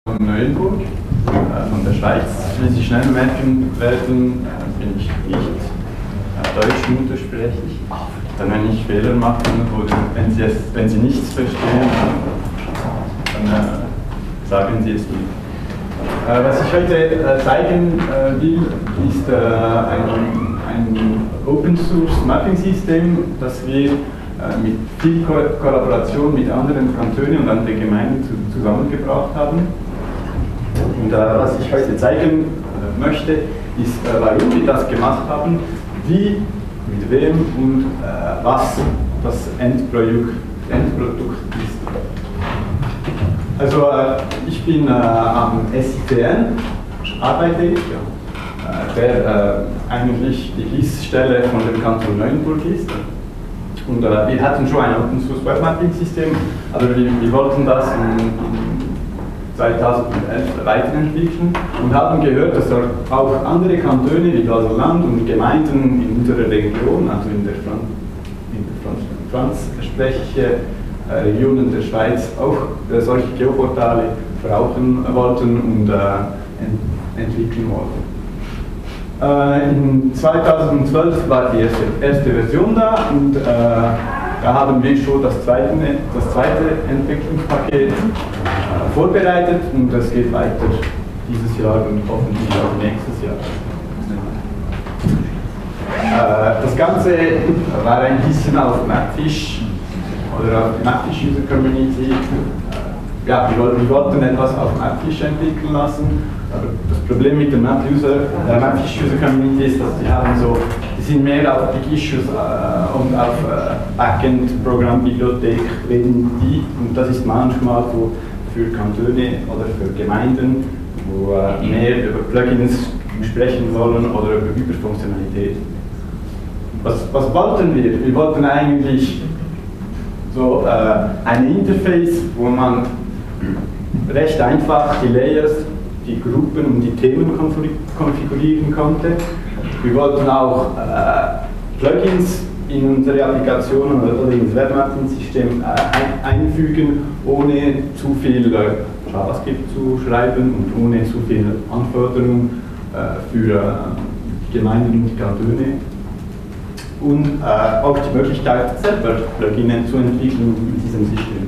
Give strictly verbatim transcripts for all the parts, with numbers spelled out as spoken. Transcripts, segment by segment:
von Neuenburg, äh, von der Schweiz. Wie Sie schnell merken werden, äh, bin ich nicht äh, deutsch-muttersprachig. Dann, wenn ich Fehler mache oder wenn Sie, es, wenn Sie nichts verstehen, dann äh, sagen Sie es mir. Äh, was ich heute äh, zeigen äh, will, ist äh, ein, ein Open-Source Mapping-System, das wir äh, mit viel Ko Kollaboration mit anderen Kantonen und anderen Gemeinden zu, zusammengebracht haben. Und äh, was ich heute zeigen äh, möchte, ist, äh, warum wir das gemacht haben, wie, mit wem und äh, was das Endprodukt, Endprodukt ist. Also äh, ich bin äh, am S I T N, arbeite ich, äh, der äh, eigentlich die Hilfsstelle von dem Kanton Neuenburg ist. Und äh, wir hatten schon ein Open Source Web Mapping System, aber wir, wir wollten das in, in zweitausendelf weiterentwickeln und haben gehört, dass auch andere Kantone wie Basel-Land und Gemeinden in unserer Region, also in der, Fran in der franzsprachigen äh, Regionen der Schweiz, auch äh, solche Geoportale brauchen wollten und äh, ent entwickeln wollten. Äh, in zweitausendzwölf war die erste, erste Version da und äh, da haben wir schon das zweite, das zweite Entwicklungspaket äh, vorbereitet und das geht weiter dieses Jahr und hoffentlich auch nächstes Jahr. Äh, das Ganze war ein bisschen auf Mapfish oder auf die Mapfish User Community. Äh, ja, wir wollten, wir wollten etwas auf Mapfish entwickeln lassen. Aber das Problem mit der Mapfish User, äh, Mapfish User Community ist, dass die haben so, die sind mehr auf Big Issues äh, und auf äh, Backend Programmbibliothek reden die, und das ist manchmal so für Kantone oder für Gemeinden, wo äh, mehr über Plugins sprechen wollen oder über Überfunktionalität. Was, was wollten wir? Wir wollten eigentlich so äh, ein Interface, wo man recht einfach die Layers, die Gruppen und die Themen konfigurieren konnte. Wir wollten auch äh, Plugins in unsere Applikationen oder ins Webmapping-System äh, ein, einfügen, ohne zu viel äh, JavaScript zu schreiben und ohne zu viel Anforderungen äh, für äh, die Gemeinden und die Kantone. Und äh, auch die Möglichkeit, selber Plugins zu entwickeln in diesem System.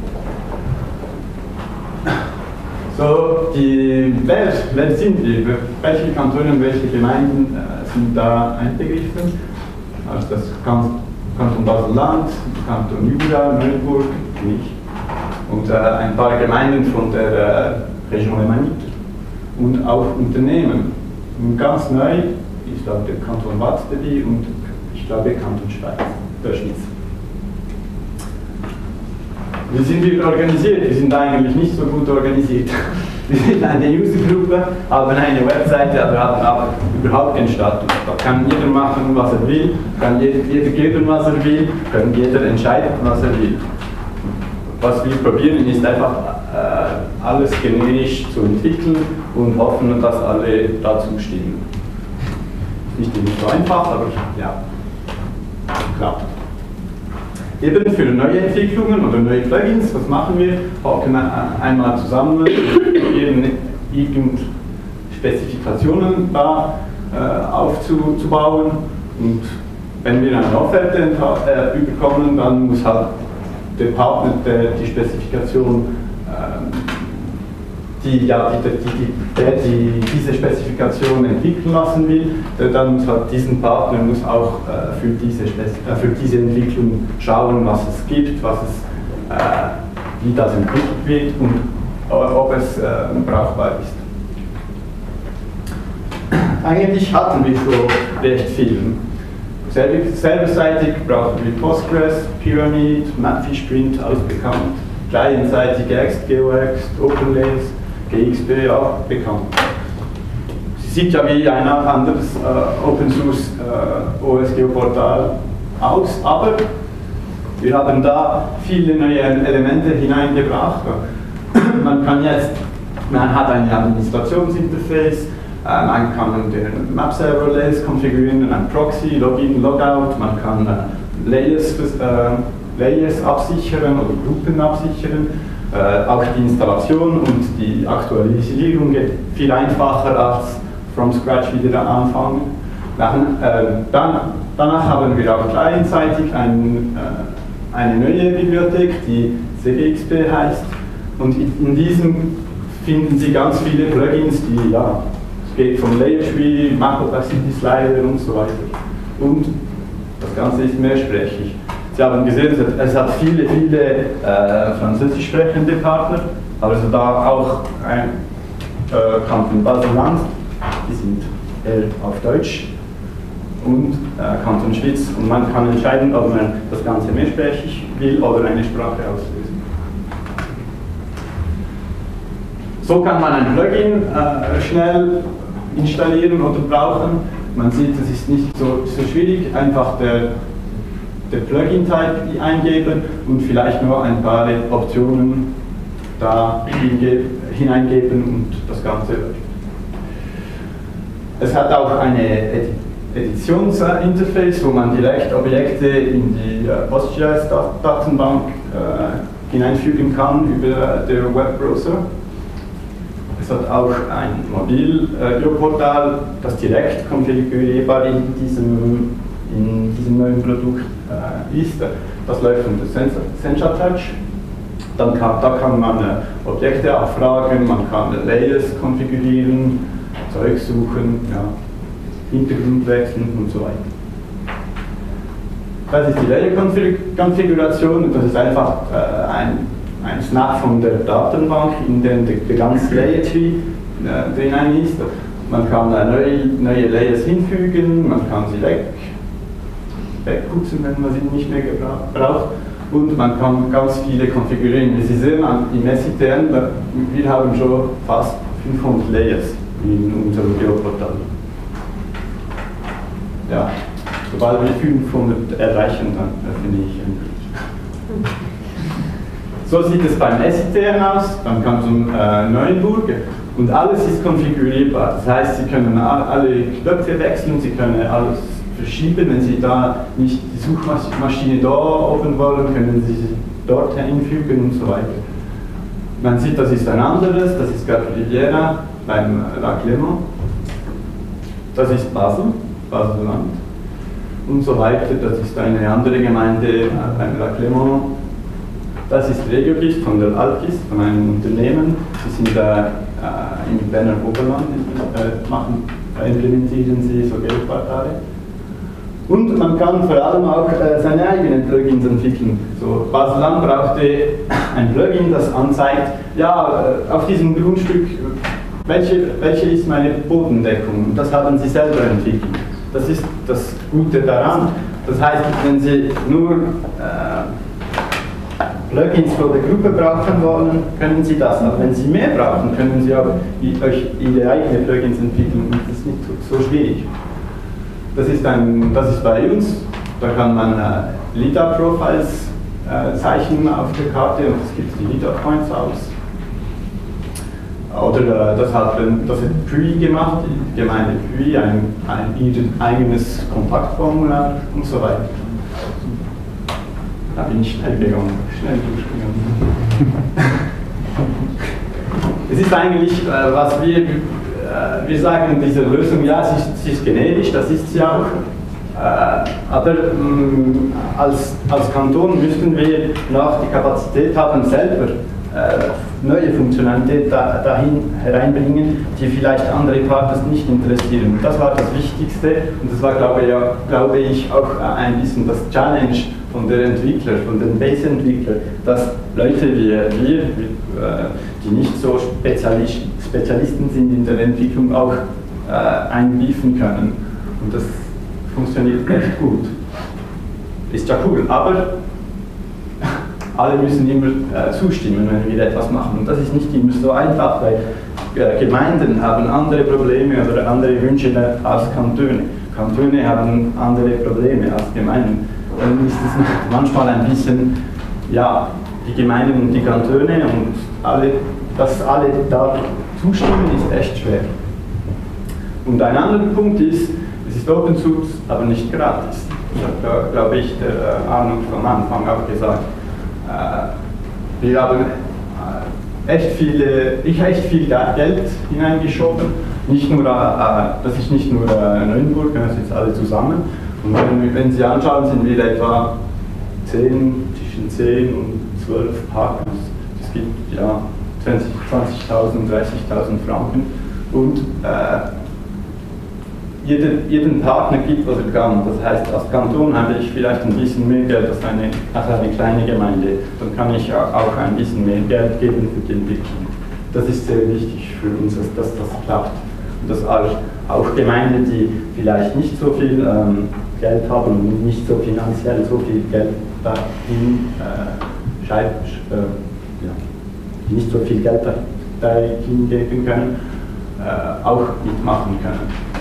So, die, wer, wer sind wir? Welche Kantone und welche Gemeinden äh, sind da einbegriffen? Also das Kanton Basel-Land, Kanton Jura, Neuenburg, ich und äh, ein paar Gemeinden von der äh, Region Lemanique und auch Unternehmen. Und ganz neu ist glaube der Kanton Wattstedi und ich glaube Kanton Schweiz, der Schweiz. Wie sind wir organisiert? Wir sind eigentlich nicht so gut organisiert. Wir sind eine Usergruppe, haben eine Webseite, aber haben auch überhaupt keinen Status. Da kann jeder machen, was er will, kann jeder, jeder geben, was er will, kann jeder entscheiden, was er will. Was wir probieren, ist einfach äh, alles generisch zu entwickeln und hoffen, dass alle dazu stimmen. Nicht immer so einfach, aber ja, klappt. Eben für neue Entwicklungen oder neue Plugins, was machen wir? Hocken einmal zusammen, geben irgend Spezifikationen da äh, aufzubauen und wenn wir eine Offerte äh, überkommen, dann muss halt der Partner der die Spezifikation, äh, die, ja, die, die, der die diese Spezifikation entwickeln lassen will, der dann muss halt diesen Partner muss auch äh, für, diese äh, für diese Entwicklung schauen, was es gibt, was es, äh, wie das entwickelt wird und äh, ob es äh, brauchbar ist. Eigentlich hatten wir so recht viel. Serverseitig brauchen wir Postgres, Pyramid, Mapfish Print, ausbekannt. Clientseitig Ext, GeoExt, OpenLace, G X P auch bekannt. Sie sieht ja wie ein anderes äh, Open Source äh, O S Geo-Portal aus, aber wir haben da viele neue Elemente hineingebracht. Man kann jetzt, man hat ein Administrationsinterface, äh, man kann den Map-Server-Layers konfigurieren, ein Proxy, Login, Logout, man kann äh, Layers, äh, Layers absichern oder Gruppen absichern. Äh, auch die Installation und die Aktualisierung geht viel einfacher als from scratch wieder anfangen. Nach, äh, dann, danach haben wir auch gleichzeitig ein, äh, eine neue Bibliothek, die C G X P heißt. Und in, in diesem finden Sie ganz viele Plugins, die, ja, es geht vom Layer Tree, Macro-Opacity Slider und so weiter. Und das Ganze ist mehrsprachig. Sie haben gesehen, es hat viele, viele äh, französisch sprechende Partner, aber es hat auch ein äh, Kanton Basel-Land, die sind eher auf Deutsch, und äh, Kanton Schwyz. Und man kann entscheiden, ob man das Ganze mehrsprachig will oder eine Sprache auslösen. So kann man ein Plugin äh, schnell installieren oder brauchen. Man sieht, es ist nicht so, so schwierig, einfach der, der Plugin-Type eingeben und vielleicht nur ein paar Optionen da hineingeben und das Ganze läuft. Es hat auch eine Editionsinterface, wo man direkt Objekte in die PostGIS-Datenbank äh, hineinfügen kann über den Webbrowser. Es hat auch ein Mobil-Geoportal, das direkt konfigurierbar in diesem, in diesem neuen Produkt äh, ist. Das läuft unter Sencha Touch. Dann kann, da kann man äh, Objekte abfragen, man kann Layers konfigurieren, Zeug suchen, ja, Hintergrund wechseln und so weiter. Das ist die Layer-Konfiguration und das ist einfach äh, ein, ein Snap von der Datenbank, in dem der, der ganze Layer-Tree äh, drin ist. Man kann äh, neue, neue Layers hinfügen, man kann sie weg, wegputzen, wenn man sie nicht mehr braucht. Und man kann ganz viele konfigurieren. Wie Sie sehen, im S I T N, wir haben schon fast fünfhundert Layers in unserem Geoportal. Ja, sobald wir fünfhundert erreichen, dann öffne ich endlich. So sieht es beim S I T N aus, beim Kanton äh, Neuenburg. Und alles ist konfigurierbar. Das heißt, Sie können alle Knöpfe wechseln, Sie können alles verschieben. Wenn Sie da nicht die Suchmaschine da oben wollen, können Sie sie dort hinfügen und so weiter. Man sieht, das ist ein anderes, das ist Riviera beim La Clément. Das ist Basel, Basel-Land und so weiter. Das ist eine andere Gemeinde beim La Clément. Das ist RegioGIS von der Alpgis, von einem Unternehmen. Sie sind da äh, im Berner Oberland, äh, machen, implementieren sie so Geoportale. Und man kann vor allem auch äh, seine eigenen Plugins entwickeln. So, Basel-Land brauchte ein Plugin, das anzeigt, ja, äh, auf diesem Grundstück, welche, welche ist meine Bodendeckung? Und das haben sie selber entwickelt. Das ist das Gute daran. Das heißt, wenn Sie nur äh, Plugins für die Gruppe brauchen wollen, können Sie das. Aber wenn Sie mehr brauchen, können Sie auch euch Ihre eigenen Plugins entwickeln und das ist nicht so, so schwierig. Das ist, ein, das ist bei uns, da kann man äh, LiDAR-Profiles äh, zeichnen auf der Karte und es gibt die LiDAR-Points aus. Oder äh, das hat, das hat P U I gemacht, die Gemeinde P U I, ein, ein ihr eigenes Kompaktformular und so weiter. Da bin ich schnell gegangen, schnell durchgegangen. Es ist eigentlich, äh, was wir wir sagen diese Lösung, ja, sie ist, sie ist generisch, das ist sie auch, äh, aber mh, als, als Kanton müssten wir noch die Kapazität haben, selber äh, neue Funktionalität da, dahin hereinbringen, die vielleicht andere Partner nicht interessieren. Das war das Wichtigste und das war, glaube ich, ja, glaube ich auch ein bisschen das Challenge von der Entwickler, von den Base-Entwicklern, dass Leute wie wir, die nicht so Spezialisten sind in der Entwicklung, auch äh, einbieten können. Und das funktioniert echt gut. Ist ja cool, aber alle müssen immer äh, zustimmen, wenn wir etwas machen. Und das ist nicht immer so einfach, weil äh, Gemeinden haben andere Probleme oder andere Wünsche als Kantone. Kantone haben andere Probleme als Gemeinden. Dann ist es manchmal ein bisschen, ja, die Gemeinden und die Kantone und alle, dass alle da zustimmen, ist echt schwer. Und ein anderer Punkt ist, es ist Open Source, aber nicht gratis. Das hat, glaube ich, der Arnold vom Anfang auch gesagt. Wir haben echt viele, ich echt viel Geld hineingeschoben. Nicht nur, äh, das ist nicht nur äh, Neuenburg, das ist alle zusammen. Und wenn, wenn Sie anschauen, sind wir etwa zehn, zwischen zehn und zwölf Partner. Es gibt ja zwanzigtausend, dreißigtausend Franken. Und äh, jeden, jeden Partner gibt, was er kann. Das heißt, als Kanton habe ich vielleicht ein bisschen mehr Geld als eine, als eine kleine Gemeinde. Dann kann ich auch ein bisschen mehr Geld geben für die Entwicklung. Das ist sehr wichtig für uns, dass, dass das klappt. Und dass auch, auch Gemeinden, die vielleicht nicht so viel ähm, Geld haben und nicht so finanziell so viel Geld dahin äh, scheib, äh, ja, die nicht so viel Geld dahin geben können, äh, auch mitmachen können.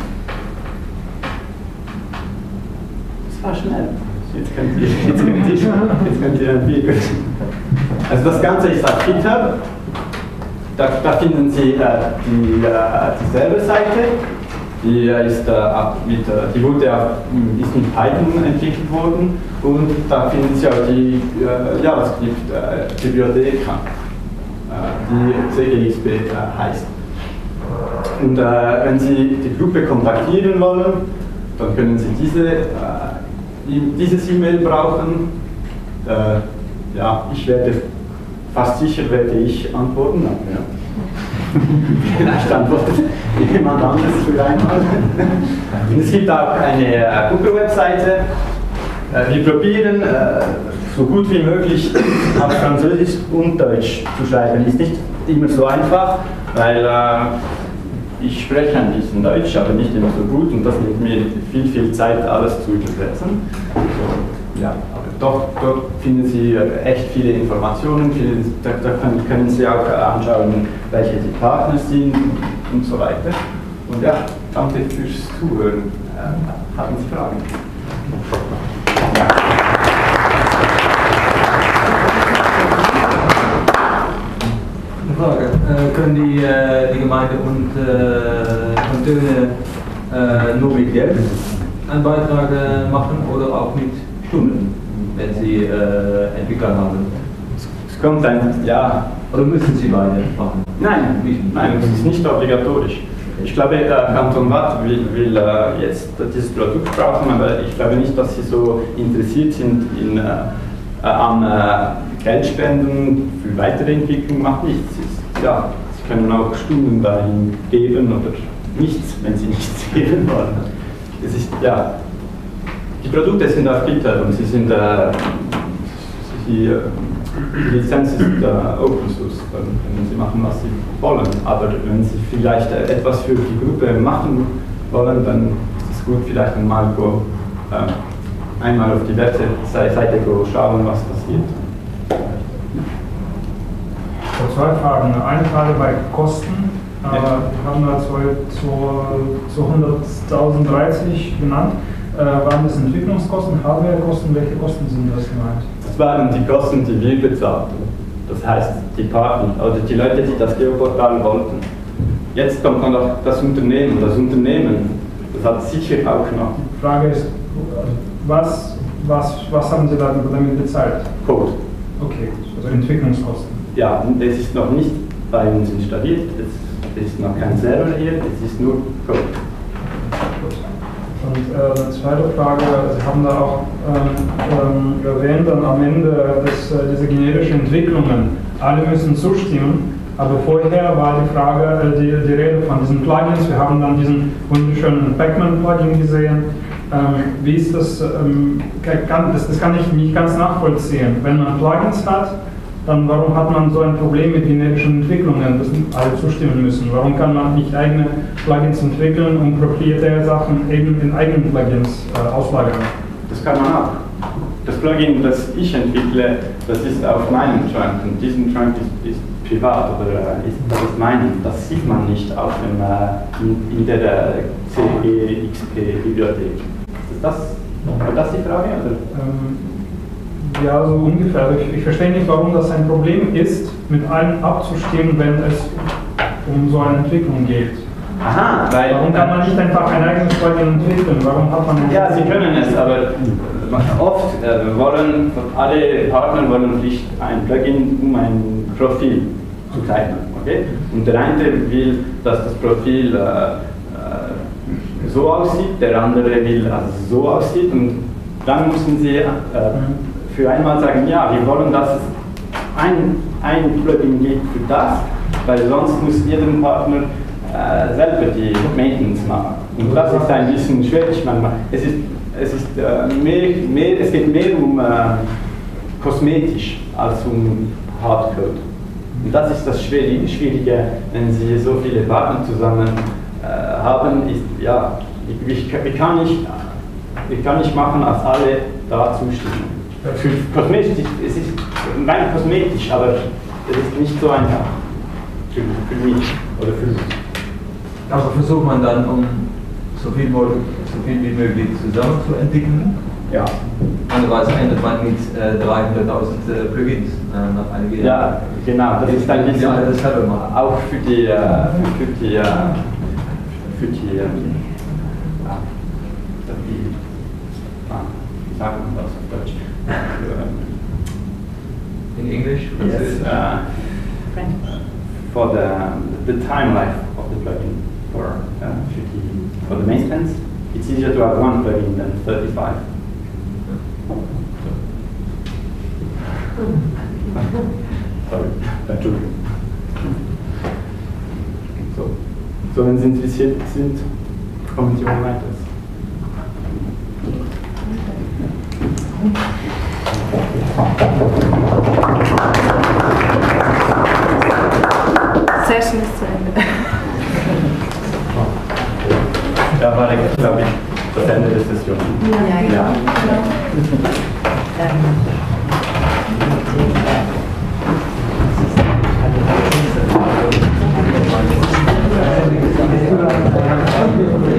Das war schnell. Jetzt könnt ihr, jetzt könnt ihr, jetzt könnt ihr ein Video. Also das Ganze ist auf GitHub. Da, da finden Sie äh, die, äh, die Serverseite. Die, äh, ist, äh, mit, äh, die wurde auf, ist mit Python entwickelt worden. Und da finden Sie auch die äh, JavaScript-Bibliothek, äh, die C G X P äh, heißt. Und äh, wenn Sie die Gruppe kontaktieren wollen, dann können Sie diese, äh, dieses E-Mail brauchen. Äh, ja, ich werde, fast sicher werde ich antworten. Ja. Vielleicht antwortet jemand anderes für einmal. Und es gibt auch eine äh, Gruppe-Webseite. Äh, wir probieren, äh, so gut wie möglich auf Französisch und Deutsch zu schreiben. Ist nicht immer so einfach, weil äh, ich spreche ein bisschen Deutsch, aber nicht immer so gut, und das nimmt mir viel, viel Zeit, alles zu übersetzen. So, ja, aber doch, dort finden Sie echt viele Informationen, viele, da, da können, können Sie auch anschauen, welche die Partner sind und so weiter. Und ja, danke fürs Zuhören. Äh, haben Sie Fragen? Frage. Äh, können die, äh, die Gemeinde und äh, Kantone äh, nur mit Geld einen Beitrag äh, machen oder auch mit Stunden, wenn sie äh, Entwickler haben? Es kommt ein, ja. Oder müssen sie beide machen? Nein, nein, das ist nicht obligatorisch. Ich glaube, der Kanton Waadt will, will äh, jetzt dieses Produkt brauchen, aber ich glaube nicht, dass sie so interessiert sind in, äh, an äh, Geldspenden für weitere Entwicklung. Macht nichts. Ja, sie können auch Stunden dahin geben oder nichts, wenn sie nichts geben wollen. Es ist, ja, die Produkte sind auf GitHub und sie sind, äh, sie, die Lizenz ist äh, Open Source, dann können sie machen, was sie wollen. Aber wenn sie vielleicht äh, etwas für die Gruppe machen wollen, dann ist es gut, vielleicht einmal, go, äh, einmal auf die Webseite go schauen, was passiert. Zwei Fragen. Eine Frage bei Kosten. Ja. Wir haben da zu hunderttausend dreißig genannt. Äh, waren das Entwicklungskosten, Hardwarekosten? Welche Kosten sind das gemeint? Das waren die Kosten, die wir bezahlten. Das heißt, die Partner oder die Leute, die das Geoportal wollten. Jetzt kommt noch das Unternehmen. Das Unternehmen, das hat sicher auch noch. Die Frage ist, was, was, was haben Sie damit bezahlt? Code. Okay, also Entwicklungskosten. Ja, das ist noch nicht bei uns installiert, es ist noch kein Server hier, es ist nur Code. Und äh, eine zweite Frage, Sie haben da auch ähm, ähm, erwähnt, dann am Ende des, äh, diese generischen Entwicklungen, alle müssen zustimmen, aber vorher war die Frage, äh, die, die Rede von diesen Plugins, wir haben dann diesen wunderschönen Pacman-Plugin gesehen. Ähm, wie ist das, ähm, kann, das, das kann ich nicht ganz nachvollziehen. Wenn man Plugins hat, dann warum hat man so ein Problem mit generischen Entwicklungen, dass alle zustimmen müssen? Warum kann man nicht eigene Plugins entwickeln und proprietäre Sachen eben in eigenen Plugins äh, auslagern? Das kann man auch. Das Plugin, das ich entwickle, das ist auf meinem Trunk, und diesen Trunk ist, ist privat, oder ist, das ist mein, das sieht man nicht auf dem, äh, in, in der äh, C G X P-Bibliothek. Ist das, war das die Frage? Oder? Ähm, Ja, so ungefähr. Ich, ich verstehe nicht, warum das ein Problem ist, mit allen abzustimmen, wenn es um so eine Entwicklung geht. Aha, weil... Warum kann man nicht einfach ein eigenes Plugin entwickeln? Warum hat man... Ja, sie können es, aber oft äh, wollen, alle Partner wollen nicht ein Plugin um ein Profil. zu teilen. Okay? Und der eine will, dass das Profil äh, äh, so aussieht, der andere will, dass es so aussieht, und dann müssen sie äh, für einmal sagen, ja, wir wollen, dass es ein, ein Plugin gibt für das, weil sonst muss jeder Partner äh, selber die Maintenance machen. Und das ist ein bisschen schwierig manchmal. Es, ist, es, ist, äh, mehr, mehr, es geht mehr um äh, kosmetisch als um Hardcode. Und das ist das Schwierige, wenn Sie so viele Partner zusammen äh, haben, ist, ja, ich, ich, ich, kann nicht, ich kann nicht machen, als alle da zustimmen. Für kosmetisch, es ist rein kosmetisch, aber es ist nicht so einfach für, für mich oder für mich. Aber versucht man dann, um so viel, so viel wie möglich zusammen zu entwickeln? Ja. Andererseits endet man mit äh, dreihunderttausend äh, Plugins äh, nach einigen Jahren. Ja, genau, das ist ein bisschen ja, das auch für die, äh, für die, äh, für die, äh, ah, die ah, wie sagt man das auf Deutsch? In English? Yes, uh, for the, the time life of the plugin for, uh, for, the, for the maintenance, it's easier to have one plugin than thirty-five. Sorry, Entschuldigung. So. so, wenn Sie interessiert sind, kommen Sie auch weiter. Session ist zu Ende. Ja, war, glaube ich, das Ende der Session. Ja, genau. Ja. Ähm,